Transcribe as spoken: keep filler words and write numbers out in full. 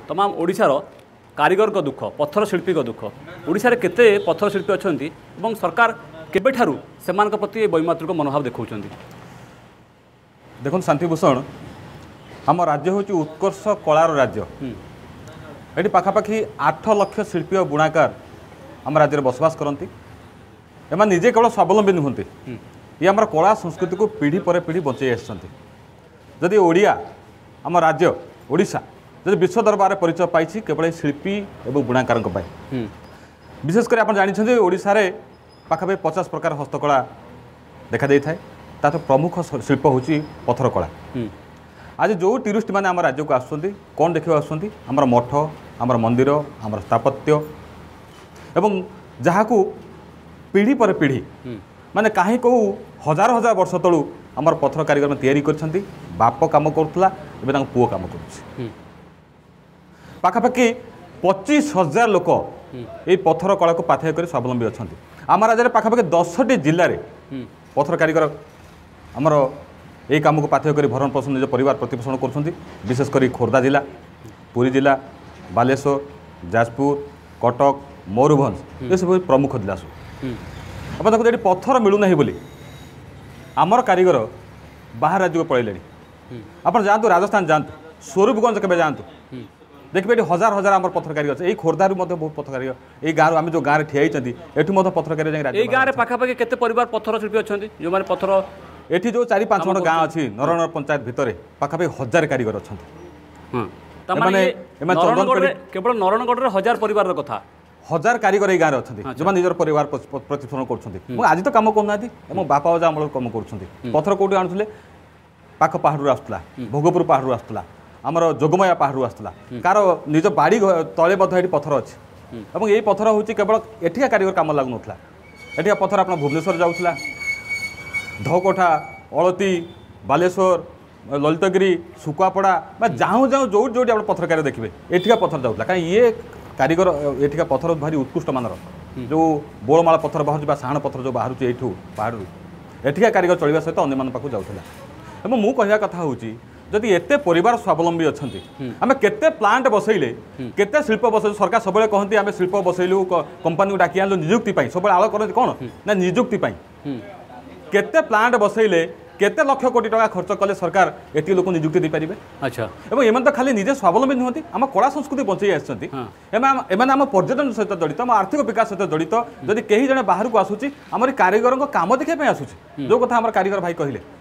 तमाम ओडिशार कारीगर को दुख पत्थर शिल्पी को दुख ओडिशा रे केते पत्थर शिल्पी अछंती एवं सरकार केबेठारू सेमान प्रति वैमातृक मनोभाव देखौछंती। देखो शांतिभूषण आम राज्य हूँ उत्कर्ष कलार राज्य ये पाखापाखि आठ लक्ष शिल्पी और बुणाकार आम राज्य में बसवास करती एम निजे केवल स्वावलम्बी नुहति ये आम कला संस्कृति को पीढ़ी पर पीढ़ी बचाई आदि ओडिया आम राज्य ओडिशा जब विश्व दरबार में परिचय पाई केवल शिल्पी और बुणाकार विशेषकर आप जानते ओडिशा रे पाखापाखि पचास प्रकार हस्तकला देखा दे था तार प्रमुख शिल्प हूँ पत्थर कला। आज जो टूरिस्ट मैंने आम राज्य को आसुँच कौन देखा आसुँच आमर मठ आमर मंदिर आमर स्थापत्य एवं जहाँ को पीढ़ी पर पीढ़ी माने कहीं कौ हजार हजार वर्ष तलू आमर पत्थर कारीगर में तैयारी करछंती बाप काम करुला एवं पुओ काम कर पाखापाखि पच्चीस हजार लोक ये पत्थर कला को पाथेय कर स्वावलम्बी अच्छा आम राज्य में पाखापाखि दसटी जिले में पत्थर कारीगर आमर यही कम को पाथेय कर भरण पोषण निज परिवार प्रतिपोषण कर विशेषकर खोर्धा जिला पुरी जिला बालेश्वर जाजपुर कटक मयूरभंज ये सब प्रमुख जिला सब आप देखते पत्थर मिलूना बोली आमर कारीगर बाहर राज्य को पलैले आप जातु राजस्थान जातु स्वरूपगंज के जातु देखिए ये हजार हजार आम पत्थर कारीगर अच्छे खोर्धारू बहुत पत्थर कारीगर ये गाँव आम जो गाँव ठिया ये पत्थर कारीगर ये गाँव में पाखापाखि केते परिवार पत्थर शिल्पी अच्छा जो मैंने पत्थर ये जो चार पाँच खंड गाँव अच्छी नरनगर पंचायत भितर पाखापाखि हजार कारीगर अच्छा केवल नरणगढ़ हजार परिवार कथा हजार कारीगर ये गाँव में अच्छा जो निजर परिवार प्रतिपोषण कर आज तो कम करना बापा अजा अमल कम कर पत्थर कौटी आणुले पाख पहाड़ आसूला भोगपुर पहाड़ आसूला आमर जोगमया पहाड़ आसूला कार निज बाड़ी तले ये पत्थर अच्छे और यही पत्थर हूँ केवल एठिका कारीगर कम लगुन एठिका पत्थर आप भुवनेश्वर जाऊला धकोठा अलती बालेश्वर ललितगिरी सुकुआपड़ा जाऊँ जाऊँ जो जो आप पत्थर कारीगर देखिए एठिका पत्थर जाऊला कहीं ये कारीगर एठिका पत्थर भारी उत्कृष्ट मानर जो बोलमाला पत्थर बाहर साण पत्थर जो बाहर यू पहाड़ एठिका कारीगर चलने सहित अन्य पाक जाऊला मु कहवा कथा हूँ जदि एते परिवार स्वावलम्बी अच्छा आम केते प्लांट बसैले केते शिल्प बसैले सरकार सब कहते आम शिल्प बसैलु कंपानी को डाकी आनलु निजुक्ति सब आल करते कौन ना निजुक्ति केते प्लांट बसैले केते लक्ष कोटी टका खर्च कले सरकार एति लोक निजुक्ति दे पारिबे। अच्छा एवं एमन तो खाली निजे स्वावलम्बी नुहति आम कला संस्कृति बचाई आछंती एमन आम पर्यटन सहित जड़ित आम आर्थिक विकास सहित जड़ित जदि कहीं जने बाहर को आसुची आम कारीगर काम देखा आसुची जो कथा आम कारीगर भाई कहले